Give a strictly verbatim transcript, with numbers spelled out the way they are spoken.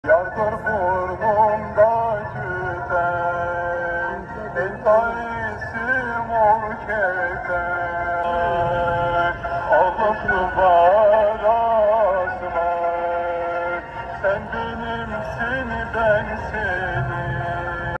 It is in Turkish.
Yardır burnumda tüten, entaisim ol keten. Alıp duvar asmak, sen benimsin ben senin.